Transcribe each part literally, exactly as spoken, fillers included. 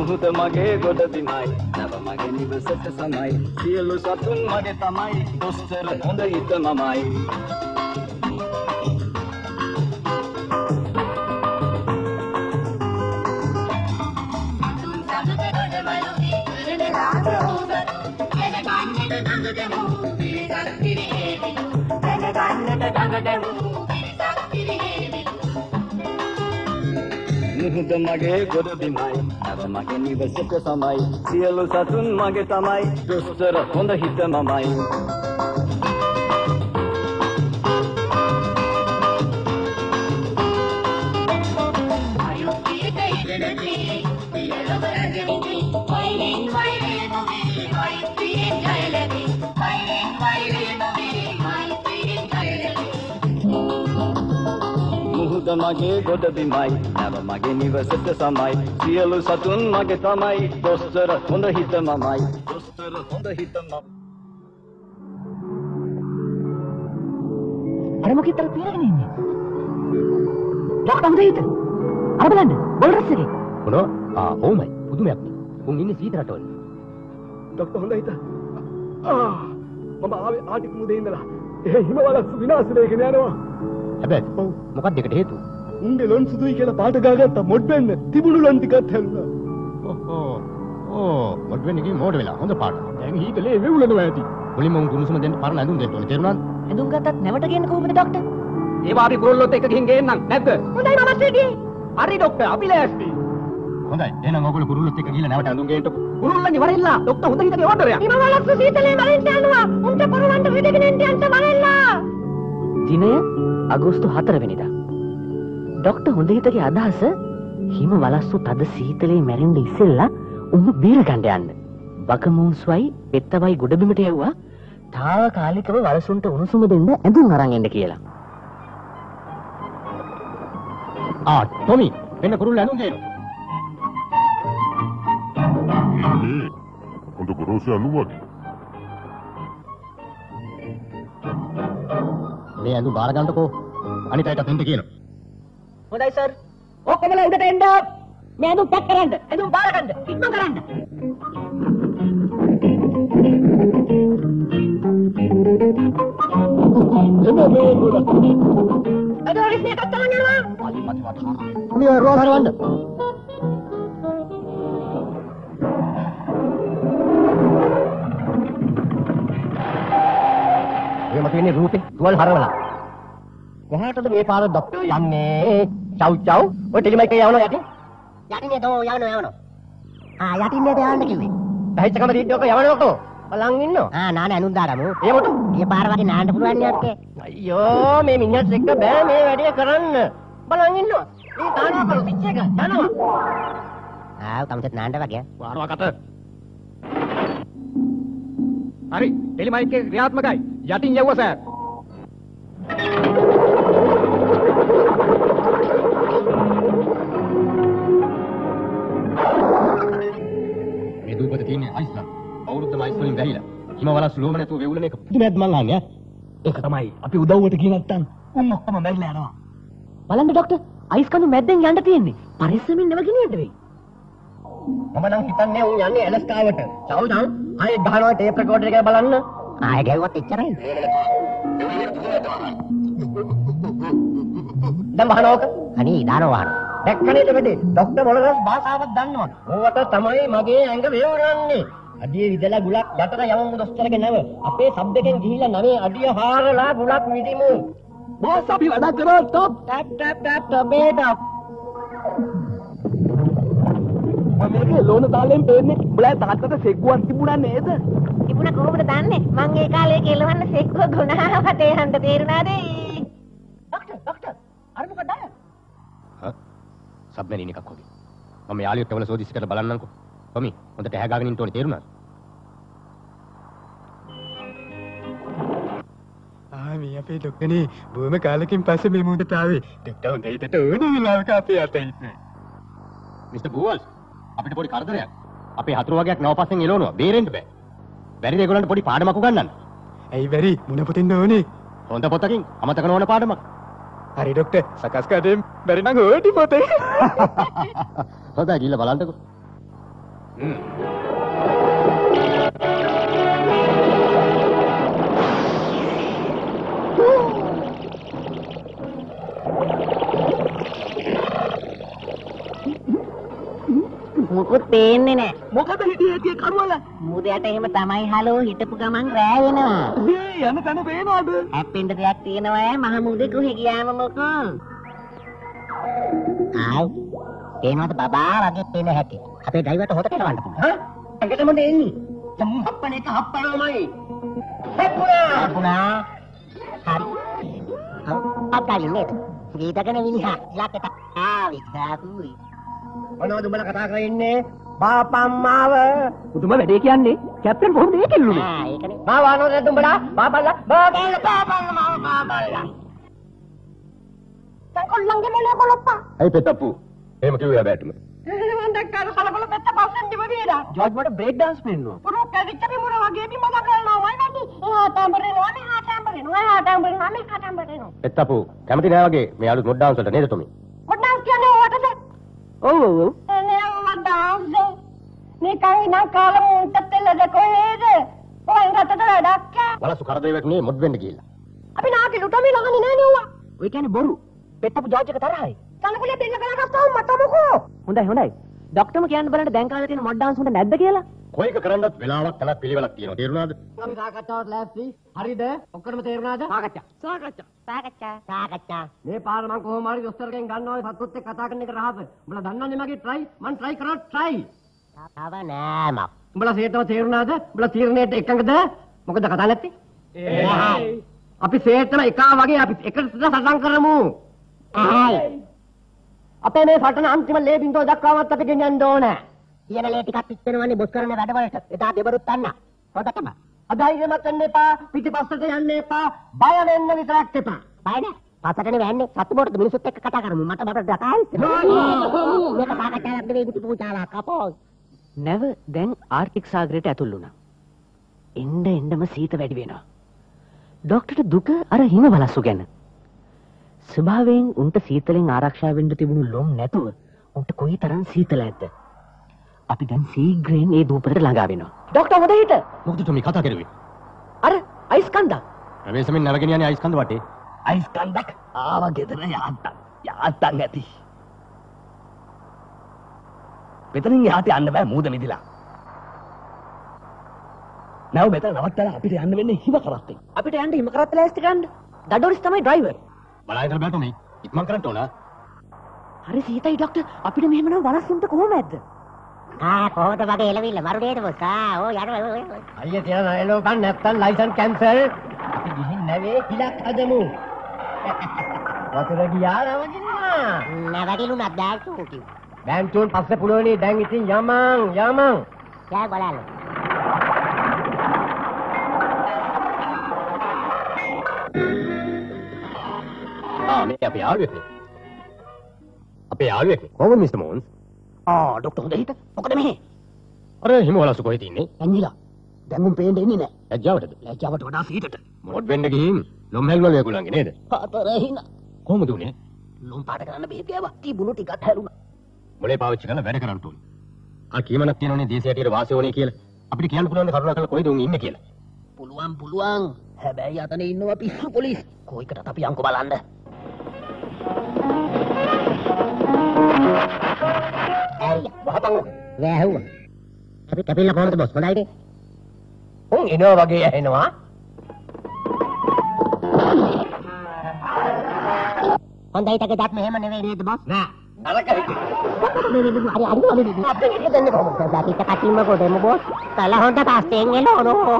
මුහුද මගේ ගොඩ බිමයි නැව මගේ නිවසට සමයි සියලු සතුන් මගේ තමයි දොස්තර හොඳ හිත මමයි මුහුද මගේ ගොඩ බිමයි නැව මගේ නිවසට සමයි සියලු සතුන් මගේ තමයි දොස්තර හොඳ හිත මමයි මුහුද මගේ ගොඩ බිමයි නැව මගේ නිවසට සමයි සියලු සතුන් මගේ තමයි දොස්තර හොඳ හිත මමයි දොස්තර හොඳ හිත මම අර මොකෙතර පිරගෙන ඉන්නේ ડોක්ටර් හොඳ හිත අර බලන්න බෝල්රස් එකේ මොනවා ආ ඕමයි පුදුමයක් නේ උන් ඉන්නේ සීත රටවල ડોක්ටර් හොඳ හිත ආ මම ආවේ ආටික් මුදේ ඉඳලා ඒ හිමවලස් විනාශ වෙගෙන යනවා හැබැයි ඔව් මොකක්ද ඒකට හේතුව? උන්ගේ ලොන් සුදුයි කියලා පාට ගාගත්ත මොඩ් වෙන්න තිබුණු ලොන් ටිකත් හැල්ලුණා. ඔහෝ ඕ මොඩ් වෙන්න ගිහින් මෝඩ වෙලා හොඳ පාට. දැන් හීතලේ වෙවුලනවා ඇති. මුලින්ම උන් කුණුසුම දෙන්න පරණ ඇඳුම් දෙන්න ඕනේ තේරුණාද? ඇඳුම් ගත්තත් නැවට ගේන්න කොහොමද ડોක්ටර්? ඒවා අපි කුරුල්ලොත් එක්ක ගිහින් ගේන්නම් නැද්ද? හොඳයි මම සිටි. හරි ડોක්ටර් අපි ලෑස්ති. හොඳයි එහෙනම් ඔයගොල්ලෝ කුරුල්ලොත් එක්ක ගිහලා නැවට ඇඳුම් ගේන්නකො. කුරුල්ලන් ඉවරෙල්ලා ડોක්ටර් හොඳ හිතේ ඕඩරයක්. හිමවලස් සීතලේ මරින්න යනවා. උන්ට පරවන්න වෙදගෙන එන්න යන්න මරෙල්ලා. දිනය අගෝස්තු හතර වෙනිදා. ડોක්ටර් හොඳහිතගේ අදහස හිම වලස්සු තද සීතලේ මැරෙන්න ඉස්සෙල්ලා උන්ව බීර ගන්න යන්න. බකමූන්ස්වයි පෙත්තවයි ගොඩබිමට යවුවා තාවකාලිකව වලසුන්ට උණුසුම දෙන්න ඇඳුම් අරන් එන්න කියලා. ආ ටොමි වෙන කුරුල්ල ඇඳුම් ගේනවා. හොඳ ගොරෝසු ඇඳුම් වගේ. මේ ඇඳුම් බාර ගන්නකෝ අනිත් අයට දෙන්න කියනවා. හොඳයි සර්. ඔක්කොමලා උඩට එන්න. මේ ඇඳුම් පැක් කරන්න. ඇඳුම් බාර ගන්න. ඉක්මන් කරන්න. එමෙ මේ ගොඩ. අදෝරිස් නේ කත්තම යනවා. මලි මලි වට. මේ රෝල් හරවන්න. එහෙම කියන්නේ රූපේ තුවල් හරවලා. කොහාටද මේ පාර ડોක්ටර් යන්නේ? චව් චව්. ඔය ටෙලිමයික් එකේ යවනවා යටින්. යටින් එතෝ යවනවා යවනවා. ආ යටින් එතේ යන්න කිව්වේ. පැහිච්ච කම දීද්දි ඔක යවනකො බලන් ඉන්නෝ. ආ නානේ අනුන් දාරමු. ඒ මොකද? ඊ පාර වගේ නාන්න පුළුවන් නේ අපේ. අයියෝ මේ මිනිහත් එක්ක බෑ මේ වැඩේ කරන්න. බලන් ඉන්නවා. මේ තානවා කරු පිච් එක යනවා. ආ කම්සෙත් නාන්න වගේ. වාරවා කට. හරි ටෙලිමයික් එක ක්‍රියාත්මකයි. යටින් යවුවා සර්. මේ දූපත තියෙන්නේ අයිස්ලන්ත. අවුරුද්දම අයිස් වලින් වැහිලා. හිමවලස් ලෝම නැතුව වෙවුලන එක පුදුමයක් මං අහන්නේ. ඒක තමයි අපි උදව්වට ගිය නැත්තම් උන් ඔක්කොම මැරිලා යනවා. බලන්න ડોක්ටර් අයිස් කණු මැද්දෙන් යන්න තියෙන්නේ. පරිස්සමින් නෙව ගෙනියන්න වෙයි. මම නම් හිතන්නේ උන් යන්නේ ඇලස්කාවට. Ciao ciao. ආයේ ගහනවා ටේප් රෙකෝඩර් එක බලන්න. ආයෙ ගැව්වත් එච්චරයි. දැන් බහනෝක. අනේ දානවා වහන. දැක්කනේද වැඩේ? ડોක්ටර් මොළරස් භාෂාවක් දන්නවා. ඕවට තමයි මගේ ඇඟ වේවරන්නේ. අඩිය විදලා ගුලක් යටට යවමු දොස්තරගේ නැව. අපේ සබ් එකෙන් ගිහිල්ලා නවේ අඩිය හාරලා ගුලක් විදිමු. බෝස් අපි වැඩ කරා ටොප් ටැප් ටැප් ටැප් ටබේට. මේකේ ලෝන තාලෙන් පේන්නේ උඹලා තාත්තට සෙග්ගුවක් තිබුණා නේද? තිබුණ කොහොමද දන්නේ? මං ඒ කාලේ කෙලවන්න සෙක්කුව ගුණාවට යන්න තේරුණාද? ડોක්ටර් ડોක්ටර් අර මොකද? හා සබ්මරීන් එකක් වගේ. මම යාළුවෙක් එවල සෝදිස් කරලා බලන්නම්කෝ. කොමි හොඳට ඇහැගාගෙන ඉන්න ඕනේ තේරුණාද? ආ මේ අපේ ડોක්ටර්නේ බොහොම කාලෙකින් පස්සේ මේ මුහුදට ආවේ. ડોක්ටර් හොඳ හිතට ඕන වෙලාවක අපේ අත ඉන්නේ. මිස්ටර් බූවල්ස් අපිට පොඩි කරදරයක්. අපේ හතුරු වගේක් නවපස්සෙන් එළවනවා. බේරෙන්න බෑ. බැරිද ඒගොල්ලන්ට පොඩි පාඩමක් උගන්වන්න? ඇයි බැරි මුණ පොතින්න ඕනේ. හොඳ පොතකින් අමතක නොවන පාඩමක්. හරි ડોක්ටර් සකස් කඩේම් බැරි නම් ඕටි පොතේ. හොඳයි ගිහලා බලන්නකෝ. මොකුත් පේන්නේ නැහැ. මොකද හිටියේ ඇතිය කරුවල? මුදයට එහෙම තමයි හලෝ හිටපු ගමන් රෑ වෙනවා. මේ යන තැන පේනවද? හැප්පෙන්න දෙයක් තියෙනවා ඈ මහ මුදේ කොහෙ ගියාම මොකෝ. ආව්. පේනවද බබා වගේ පේන හැටි. අපේ ඩ්‍රයිවර්ට හොත කෙලවන්න පුළුවන්. හා? ඇඟට මොකද එන්නේ? තම හප්පන එක හප්පනමයි. හප්පුණා. හප්පුණා. හරි. අප්පයි නේ. ගීතකන විනිහා. ලක්කට ආවි සාකුයි. මොනවද උඹලා කතා කරන්නේ? බාපම්මාව. පුදුම වැඩේ කියන්නේ. කැප්ටන් කොහොමද ඒක කිල්ලුනේ? ආ ඒකනේ. මාව අනෝද උඹලා? බාපල්ලා බාපල්ලා බාපල්ලා මාව බාපල්ලා. සංකොල්ලංගේ මොලේ කොලප්පා. ඇයි පෙතප්පු? එහෙම කිව්වේ හැබැයිටම. මම දැක්කා බලබල පෙත්ත පස්සෙන් දිව වේදා. ජෝර්ජ් මට බ්‍රේක් ඩාන්ස් පෙන්නුවා. පුරෝ කැවිච්චේ මොන වගේ බිම දකනවා මයි නැති. එහා තාඹරේනවා මෙහා තාඹරේනවා එහා තාඹරේනවා මෙහා තාඹරේනවා. පෙතප්පු කැමති නෑ වගේ මේ අලුත් මොඩ් ඩාන්ස් වලට නේද තොමි? මොඩ් ඩාන්ස් කියන්නේ ඕකද? ඔව් ඔව් ඔව්. එනේ මොඩ් ඩාන්ස්. මේ කයි නම් කාලෙ මුන්ට තෙල්ලද කොහෙද? ඔය රටට වැඩක්. වලසු කරදේවක් නේ මොඩ් වෙන්න කියලා. අපි නාකි ලුටමි ළඟනේ නෑ නෙව්වා. ඔය කියන්නේ බොරු. පෙත්තපු ජෝර්ජ් එක තරහයි. තනකොලේ බිල්ල කරලා ගත්තා මට මොකෝ. හොඳයි හොඳයි. ડોක්ටර්ම කියන්න බලන්න දැන් කාලේ තියෙන මොඩ් ඩාන්ස් උන්ට නැද්ද කියලා? කොයික කරන්නත් වෙලාවක් තනක් පිළිවෙලක් තියෙනවා. තේරුණාද? අපි සාකච්ඡාවට ලෑස්ති. හරිද? ඔක්කොම තේරුණාද? සාකච්ඡා. සාකච්ඡා. සාකච්ඡා සාකච්ඡා. මේ පාර මම කොහොම හරි දොස්තරගෙන් ගන්නවා ඔය සතුත් එක්ක කතා කරන එක රහස. උඹලා දන්නවනේ මගේ try. මම try කරා try. තව නෑ මක්. උඹලා සේතව තේරුණාද? උඹලා තීරණයට එකඟද? මොකද කතා නැත්තේ? එහෙයි. අපි සේතම එකා වගේ අපි එකට සටන් කරමු. එහෙයි. අපේ මේ සටන අන්තිම ලේ බින්දුව දක්වාමත් අපි ගෙනියන්න ඕන. කියන ලේ ටිකක් පිච්චෙනවනේ බොස් කරන වැඩවලට. එදා දෙබරුත් අන්න. හොඳටම. අධෛර්යමත් වෙන්න එපා. පිටිපස්සට යන්න එපා. බය වෙන්න විතරක් එපා. බය නෑ. පස්සටනේ වැන්නේ. සතු බොරට මිනිස්සුත් එක්ක කතා කරමු. මට මට දකායි. මේක සාකච්ඡාවක් නෙවෙයි ඉති පූජාවක් අපෝ. නැව දැන් ආර්ටික් සාගරයට ඇතුල් වුණා. එන්න එන්නම සීත වැඩි වෙනවා. ડોක්ටර්ට දුක අර හිම වලස්සු ගැන. ස්වභාවයෙන් උන්ට සීතලෙන් ආරක්ෂා වෙන්න තිබුණු ලොම් නැතුව උන්ට කොයිතරම් සීතල ඇද්ද? අපි දැන් සීග්‍රයෙන් ඒ දූපතට ළඟා වෙනවා. ડોක්ටර් හොඳ හිට. මොකද තොමි කතා කරුවේ? අර අයිස් කන්දක්. රවේසමින් නැවගෙන යන්නේ අයිස් කන්ද වටේ. අයිස් කන්දක් ආව ගෙදර යාත්තන්. යාත්තන් ඇති. මෙතනින් එහාට යන්න බෑ මූද මිදිලා. නැව මෙතන නවත්තලා අපිට යන්න වෙන්නේ හිම කරත්තෙන්. අපිට යන්න හිම කරත් ලෑස්ති ගන්න. දඩෝරිස් තමයි ඩ්‍රයිවර්. බලාගෙන බෑ තොමි. ඉක්මන් කරන්න ඕන. හරි සීතයි ડોක්ටර්. අපිට මෙහෙම නම් වලස්සුන්ට කොහොමද? ආ කොහොමද වගේ එළවිල්ල මරුඩේට බොස්. ආ ඕ යන්න. අයියේ තියන නයලෝ ගන්න නැත්තම් ලයිසන් කැන්සල්. අපි ගිහින් නැවේ හිලක් හදමු. වතුර ගියා නවදිනවා. නැවතිලුණා දැක්කෝ කිව්වා. බෑන්තුන් පස්සේ පුළුවනි දැන් ඉතින් යමන් යමන්. යා බලන්න. ආ මේ අපේ යාළුවෙක් නේ. අපේ යාළුවෙක් නේ. කොහොමද මිස්ටර් මොන්ස්? ආ ડોක්ටර් හොඳ හිට. මොකද මෙහෙ? අර හිම වලස්සු කොහෙද ඉන්නේ? ඇංගිලා. දැන් මුන් පේන්නේ ඉන්නේ නැහැ. ලැජ්ජාවටද? ලැජ්ජාවට වඩා සීතට. මොඩ් වෙන්න ගිහින් ලොම් හැල්වල ඒගොල්ලන්ගේ නේද? හතර හින. කොහොමද උනේ? ලොම් පාට කරන්න බෙහෙත් ගෑවා. තිබුණු ටිකක් හැලුණා. මොලේ පාවිච්චි කරලා වැඩ කරන්න ඕනේ. ආ කීමනක් තියෙනවනේ දේශය හැටියට වාසය වුණේ කියලා. අපිට කියන්න පුළුවන් කරුණාකරලා කොයිද උන් ඉන්නේ කියලා. පුළුවන් පුළුවන්. හැබැයි අතනේ ඉන්නවා පිස්සු පොලිස්. කොයිකටත් අපි යන්කෝ බලන්න. ඇයි වහපන්. වැහුවා. අපි කැපිල්ල කොහොමද බොස්? හොඳයිද? උන් එනවා වගේ ඇහෙනවා. හොඳයි ටක දැක් මෙහෙම නෙවෙයි නේද බොස්? නෑ. නරක හිතේ. මේ මේ හරි හරි හරි. අපේ හිතන්නේ කොහොමද? දැකිට කටින්ම කොටෙමු බොස්. කල හොඳ පස්සෙන් එනවනෝ.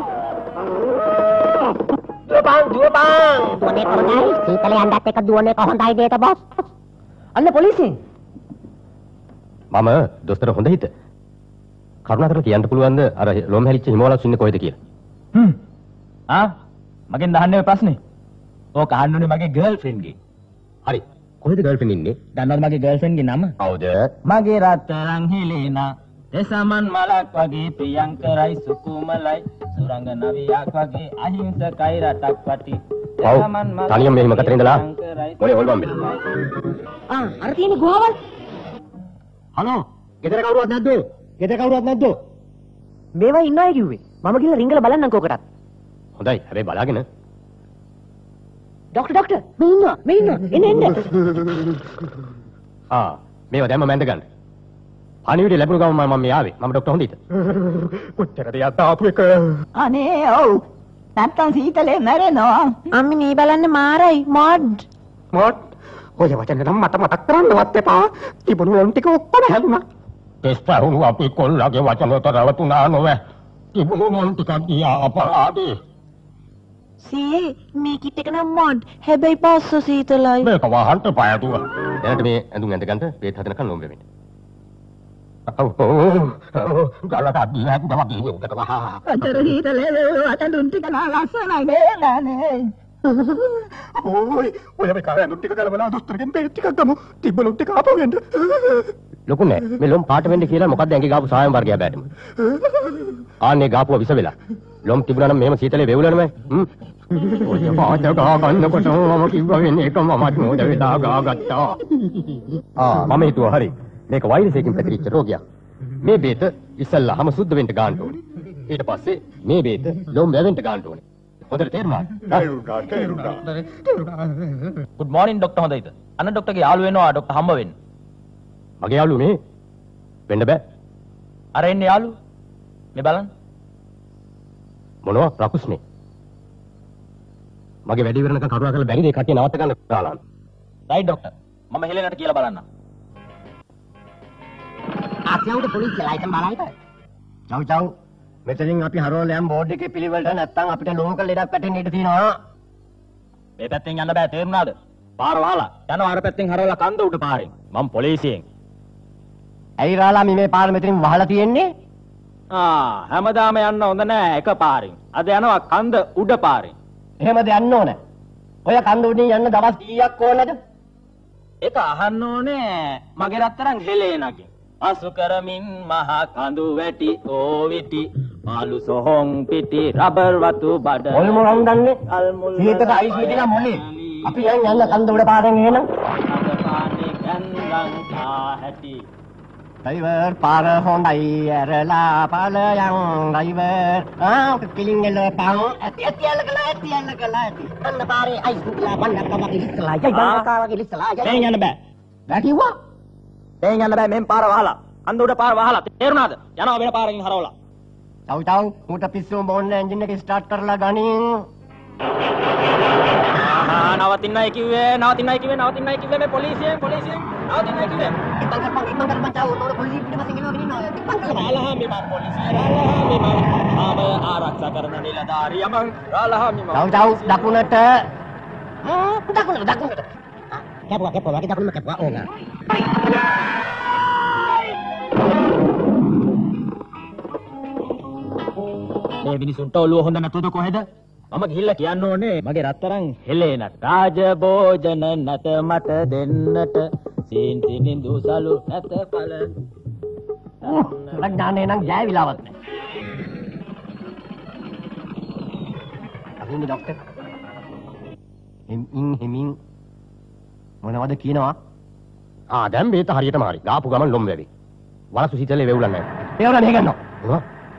දුවපන් දුවපන්. දුවන්නේ කොහොඳයි? සීතල යන්නත් එක දුවන්නේ කොහොඳයි දේත බොස්? අන්න පොලිසියෙන්. මම දොස්තර හොඳ හිත. කරුණාකරලා කියන්න පුළුවන්ද අර ලොම් හැලිච්ච හිම වලස්සු ඉන්නේ කොහෙද කියලා? හ්ම්. ආ මගෙන් අහන්නේ ඔය ප්‍රශ්නේ. ඕක අහන්න ඕනේ මගේ ගර්ල්ෆ්‍රෙන්ඩ්ගේ. හරි. කොහෙද ගර්ල්ෆ්‍රෙන්ඩ් ඉන්නේ? දන්නවද මගේ ගර්ල්ෆ්‍රෙන්ඩ්ගේ නම? කවුද? මගේ රත්තරන් හෙලේනා දෙසමන් මලක් වගේ ප්‍රියංකරයි සුකුමලයි සුරංග නවියක් වගේ අහිංසකයි රටක් වටි දෙසමන් මලක් තනියම මෙහෙම කතර ඉඳලා මොලේ හොල්බම් වෙලා. ආ අර තියෙන ගෝවල්. හලෝ ගෙදර කවුරුවත් නැද්ද? ගෙදර කවුරුවත් නැද්ද? මේවා ඉන්නවයි කිව්වේ. මම ගිහලා රිංගල බලන්නම්කෝ ඔකටත්. හොඳයි. හැබැයි බලාගෙන. ડોක්ටර් ડોක්ටර් මේ ඉන්නවා. මේ ඉන්නවා. එන්න එන්න. ආ මේවා දැම්ම මැන්ද ගන්න. පණිවිඩය ලැබුණ ගමන් මම මේ ආවේ. මම ડોක්ටර් හොඳිත. කොච්චරද යතාපු එක. අනේ ඔව්. නැත්තම් සීතලේ මැරෙනවා. අම්මි මේ බලන්න මාරයි මොඩ්. මොඩ් ඔය වචන නම් මට මතක් කරන්නවත් එපා. තිබුණු ලොම් ටික ඔක්කොම හැදුනා. පෙස්පහුණු අපි කොල්ලගේ වචන තරවතුනා නොවේ. තිබුණු මොන් ටිකක් ගියා අපරාධේ. සී මේ කිට් එක නම් මොඩ්. හැබැයි පස්ස සීතලයි. මේක වහන්න පායතුව. දැනට මේ ඇඳුම් ඇඳ ගන්න වේත් හදනකන් ලොම් වෙමින්. ඔව් ඔව් ගලට අදියක් තමයි උඩට වහා. අතර සීතලේ වටඳුන් ටික නා ලස්සනයි නේනේ. ඕයි ඔය මේ කාරේ ඇඳුම් ටික ගලවලා දොස්තරගෙන් බේත් ටිකක් ගමු. තිබ්බ ලොම් ටික ආපහු එන්න. ලොකු නෑ. මේ ලොම් පාට වෙන්න කියලා මොකද්ද ඇඟේ ගාපු සායම් වර්ගය බෑටම. ආන්නේ ගාපුව විස වෙලා. ලොම් තිබුණා නම් මෙහෙම සීතලේ වෙවුලනමයි. හ්ම්. ඔය පාට ගා ගන්නකොට මම කිව්වා වෙන්නේ එක මමත් නෝද වෙලා ගාගත්තා. ආ මම හිතුවා හරි. මේක වෛරසයකින් පැතිරිච්ච රෝගයක්. මේ බේත ඉස්සල්ලාම සුද්ධ වෙන්න ගන්න ඕනේ. ඊට පස්සේ මේ බේත ලොම් වැවෙන්න ගන්න ඕනේ. හොඳට තේරුණාද? තේරුණා තේරුණා. ගුඩ් මෝර්නින් ડોක්ටර් හොඳයිද? අන්න ડોක්ටර්ගේ යාළුව වෙනවා ડોක්ටර් හම්බ වෙන්න. මගේ යාළුවෝ මේ වෙන්න බෑ. අර එන්නේ යාළුව. මේ බලන්න. මොනවා ප්‍රකුස්නේ? මගේ වැඩි ඉවරනකම් කරුණා කරලා බැරිද ඒ කට්ටිය නවත්ත ගන්න දාලා. Right doctor. මම හෙලෙනට කියලා බලන්නම්. ආසියාවට පොලිසිය ලයිසන් බලයිද? Ciao ciao. මෙතනින් අපි හරවල යම් බෝඩ් එකේ පිළිවෙලට නැත්තම් අපිට ලෝකල් ලෙඩක් පැටෙන්න ඉඩ තියෙනවා. මේ පැත්තෙන් යන්න බෑ තේරුණාද? පාර වහලා. යනවා අර පැත්තෙන් හරවලා කන්ද උඩ පාරෙන්. මම පොලිසියෙන්. ඇයි රාලා මේ පාර මෙතනින් වහලා තියෙන්නේ? ආ හැමදාම යන්න හොඳ නෑ එක පාරෙන්. අද යනවා කන්ද උඩ පාරෙන්. එහෙමද යන්න ඕන? ඔය කන්ද උඩින් යන්න දවස් කීයක් ඕනද? ඒක අහන්න ඕනේ මගේ රත්තරන් හෙලේනගෙන්. අසු කරමින් මහා කඳු වැටි ඕවිටි මාළු සොහොන් පිටි රබර් වතු බඩ මොල් මොලම් දන්නේ? සීතක අයිස් මිදිලා මොලේ. අපි යන් යන්න කන්ද උඩ පාරෙන් එහෙනම්. පානේ ගන්නම් ආහැටි. ඩ්‍රයිවර් පාර හොඳයි ඇරලා ඵලයන් ඩ්‍රයිවර් ආ කිලින් එලපන් ඇති ඇති එලකලා ඇති එලකලා ඇති අන්න පාරේ අයිස් මිදිලා බන්නක් තමයි ඉස්සලා යයි බන්නකාවගේ ඉස්සලා යයි දැන් යන්න බෑ. වැටිවා. දැන් යන්න බෑ මෙන් පාර වහලා. කන්ද උඩ පාර වහලා. තේරුණාද? යනවා වෙන පාරකින් හරවලා. චව් චව් මූට පිස්සුම බොන්න එන්ජින් එක ස්ටාර්ට් කරලා ගනින්. ආ නවතින්නයි කිව්වේ නවතින්නයි කිව්වේ නවතින්නයි කිව්වේ මේ පොලිසියෙන් පොලිසියෙන් නවතින්නයි කිව්වේ. ඉතින් කරපන් ඉතින් කරපන් චව් උඩ පොලිසිය පිටපස්සෙන් ගෙනවගෙන ඉන්නවා. ඉතින් රාලහාමි මම පොලිසිය රාලහාමි මම ආම ආරක්ෂා කරන නිලධාරියා මම රාලහාමි මම. චව් චව් දකුණට. හ්ම් දකුණට දකුණට. කැපුවා කැපුවා වගේ දකුණට කැපුවා ඕන. මේ මිනිසුන්ට ඔළුව හොඳ නැතුද කොහෙද? මම ගිහිල්ලා කියන්න ඕනේ මගේ රත්තරන් හෙලේනට. රාජ භෝජන නැත මට දෙන්නට සීන් සිනින් දුසලු නැත පළ. ලග්නානේ නම් ජයවිලාවත් නැහැ. අහන්නේ ડોක්ටර්. හිමින් හිමින් මොනවද කියනවා? ආ දැන් මේත හරියටම හරි. ගාපු ගමන් ලොම් වැවි. වලසු සීතලේ වෙවුලන්නේ නැහැ. ඒවල නේ ගන්නවා. මොනවා?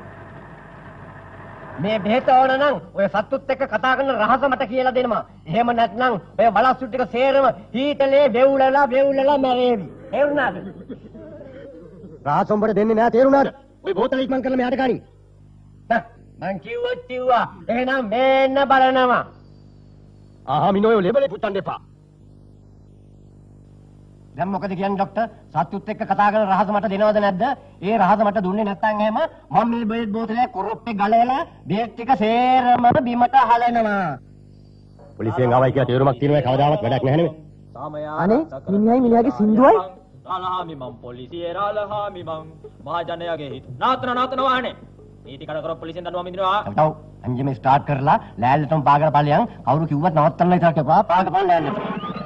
මේ බෙහෙත ඕන නම් ඔය සත්තුත් එක්ක කතා කරන රහස මට කියලා දෙනවා. එහෙම නැත්නම් ඔය බලස්සු ටික සේරම හීතලේ වෙවුලලා වෙවුලලා මැරේවි. තේරුණාද? රහස උඹට දෙන්නේ නැහැ තේරුණාද? ඔය බෝතල ඉක්මන් කරලා මෙහාට ගනින්. මං කිව්වොත් කිව්වා. එහෙනම් මේන්න බලනවා. ආහා මිනෝයෝ ලෙබලේ පුත්තන්න එපා. දැන් මොකද කියන්නේ ડોක්ටර්? සත්තුත් එක්ක කතා කරන රහස මට දෙනවද නැද්ද? ඒ රහස මට දුන්නේ නැත්නම් එහෙම මම මේ බෙහෙත් බෝතලේ කොරොප්පේ ගලවලා බෙහෙත් ටික සේරම බිමට හලනවා. පොලිසියෙන් ආවයි කියලා තීරමක් තියෙනවා කවදාවත් වැඩක් නැහැ නෙමෙයි. අනේ මිනිහයි මිනිහාගේ සින්දුවයි රාලහාමි මම පොලිසියේ රාලහාමි මම මහජනයාගේ හිත. නාතන නාතන වාහනේ. නීති කඩ කර පොලිසියෙන් දඬුවම් විඳිනවා. ඔව් අංජිම ස්ටාර්ට් කරලා ලෑල්ලටම පාගල පල්ලියන් කවුරු කිව්වත් නවත්තන්න විතරක් එපා. පාගපන් ලෑල්ලට.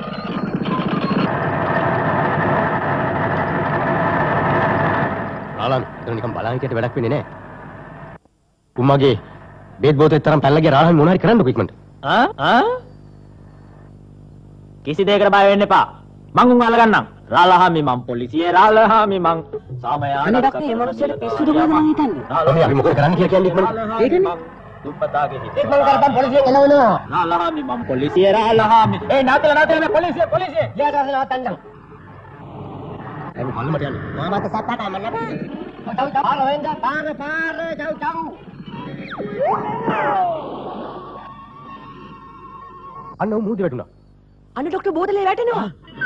රාලන් එතන නිකන් බලන් හිටියට වැඩක් වෙන්නේ නැහැ. උම්මගේ බේත් බෝතේ තරම් පැනලා ගියා රාලන් මොනවා හරි කරන්නකෝ ඉක්මනට. ආ ආ කිසි දෙයකට බය වෙන්න එපා. මං උන් අල්ලගන්නම්. රාලහාමි මං පොලිසියේ රාලහාමි මං සාමයා. අනේ ඩොක්ටර් මේ මොනසෙට පිස්සුද කොහොමද මං හිතන්නේ? රාලහාමි අපි මොකද කරන්න කියලා කියන්නේ ඉක්මනට. ඒකනේ. දුප්පතාගේ හිතේ. මං කරපම් පොලිසියෙන් එළවනවා. රාලහාමි මං පොලිසියේ රාලහාමි. ඒ නාතල නාතල මේ පොලිසිය පොලිසිය. ලියාගන්න නවත්තන්න. අපි මල්ලමට යන්නේ. මාමත සත්තා කමන්න. චව් චව් පාර වෙන්ද පාර පාර චව් චව්. අන්න උ මූදේ වැටුණා. අනේ ඩොක්ටර් බෝතලේ වැටෙනවා.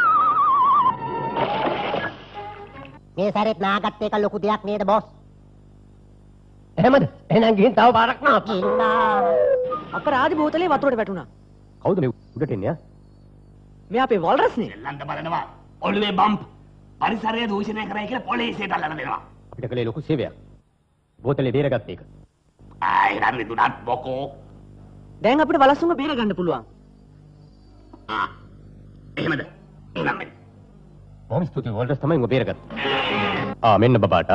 මේ සැරේත් නාගත් එක ලොකු දෙයක් නේද බොස්? එහෙමද? එහෙනම් ගිහින් තව පාරක් නා කින්නා. අපරාධි බෝතලේ වතුරට වැටුණා. කවුද මේ උඩට එන්නේ ආ? මේ අපේ වල්රස්නේ. එල්ලන්ට බලනවා. ඔළුවේ බම්ප්. පරිසරය දූෂණය කරයි කියලා පොලිසියට අල්ලන දෙනවා. අපිට කලේ ලොකු සේවයක්. බෝතලේ බේරගත්ත එක. ආයි රන්නේ දුනත් බොකෝ. දැන් අපිට වලස්සුන්ව බේර ගන්න පුළුවන්. ආ. එහෙමද? එහෙනම් මෙන්න. බොහොම ස්තුතියි වල්රස් තමයි උඹ බේරගත්තේ. ආ මෙන්න බබාට.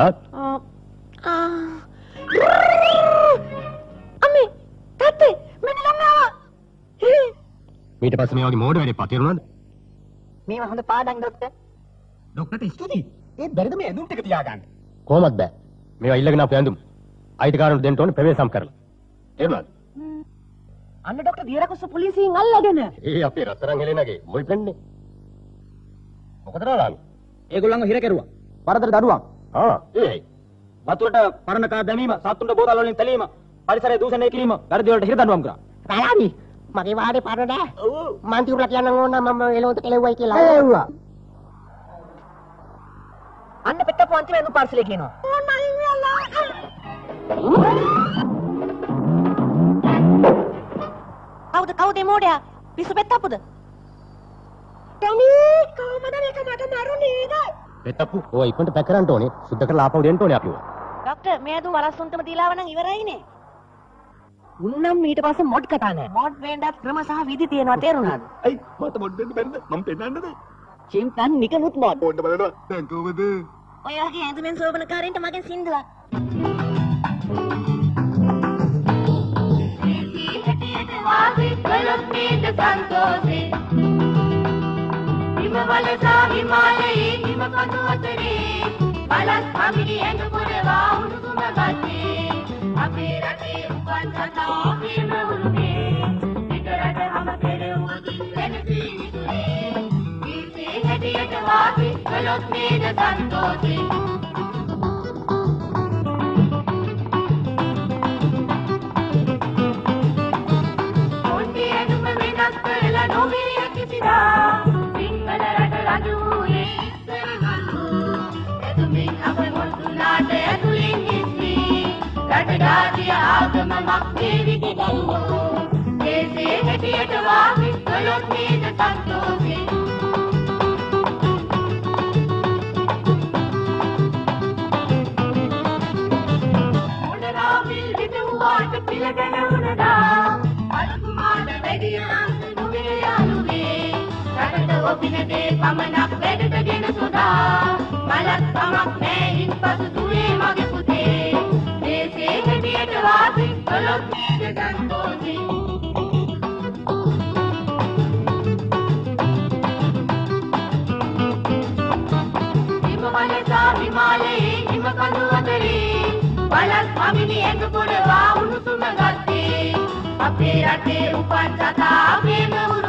අම්මේ තාත්තේ මෙන්න ළඟාවා. ඊට පස්සේ මේ වගේ මෝඩ වැඩේ පතිරුණාද? මේවා හොඳ පාඩම් ડોක්ටර්. ડોක්ටර්ට ස්තුතියි. ඒත් බැරිද මේ ඇඳුම් ටික තියාගන්න? කොහොමද බෑ? මේවා ඉල්ලගෙන අපු ඇඳුම්. අයිතිකාරන්ට දෙන්න ඕනේ ප්‍රවේශම් කරලා. එහෙමද? අන්න ඩොක්ටර් දියරකුස්ස පොලිසියෙන් අල්ලගෙන. ඒ අපේ රත්තරන් හෙලෙනගේ බොයිෆ්‍රෙන්ඩ් නේ. මොකද රාලාමි? ඒගොල්ලන්ව හිර කෙරුවා. වරදට දඩුවම්. ආ ඒයි. වතුරට පරණ කා දැමීම, සත්තුන්ට බෝතල් වලින් තැලීම, පරිසරය දූෂණය කිරීම, වැරදි වලට හිර දඬුවම් කරා. රාලාමි මගේ වාඩේ පාර නෑ. ඔව්. මං තියුණා කියන්න ඕන නම් මම එළවන්ට කෙලෙව්වයි කියලා. එව්වා. අන්න පෙට්ටපු අන්තිම ඇඳුම් පාර්සලේ කියනවා. කවුද කවුද මෝඩයා? පිස්සු පෙට්ටපුද? ටොමී කොහමද මේක මට මරුනේ නේද? පෙට්ටප්පු ඔය ඉක්මනට පැක් කරන්න ඕනේ. සුද්ධ කරලා ආපහු දෙන්න ඕනේ අපිව. ඩොක්ටර් මේ ඇඳුම් වලස්සුන්ටම දීලාව නම් ඉවරයිනේ. උන්නම් ඊට පස්සේ මොඩ් කතා නෑ. මොඩ් වෙන්නත් ක්‍රම සහ විදි තියෙනවා තේරුණාද? ඇයි මට මොඩ් වෙන්න බැරිද? මම පෙන්නන්නද? චිම්පන් නිකනුත් මොඩ්. ඕන්න බලනවා. දැන් කොහමද? ඔය වගේ ඇඳුමෙන් සෝබනකාරින්ට මගෙන් සින්දුවක්. කළොත් නේද සන්තෝෂේ හිමවලසා හිමාලයේ හිම කඳු අතරේ බලස් අමිරි ඇඟ පුරවා උණුසුම ගත්තේ අපේ රටේ උපන් කතා අපේම උරුමේ එක රට හැම පෙරවුවකින් දැනසී විදුනේ කීර්තිය හැටියට වාසේ කළොත් නේද සන්තෝෂේ සිංහල රට රජුයේ ඉස්සර ගල්ලු එතුමින් අප මුතුනාට ඇතුලින් ඉස්මී රට ජාතිය ආගම මක්දේවිගේ දරුවෝ දේශේ හැටියට වාසි කළොත් නේද සන්තෝෂේ මොඩරාමිල් හිටුවාට පිළගෙන උනදා අලුකුමාට වැඩියා ඔබිනදේ පමණක් වැඩටගෙන සොදා මලත් පමක් නෑයින් පසු දුවේ මගේ පුතේ දේශේ හැටියට වාසි කළොත් නේද සන්තෝෂේ හිමවලසා හිමාලයේ හිම කඳු අතරේ බලස් අමිනි ඇඟ පොළවා උණුසුම ගත්තේ අපේ රටේ උපන් සතා අපේම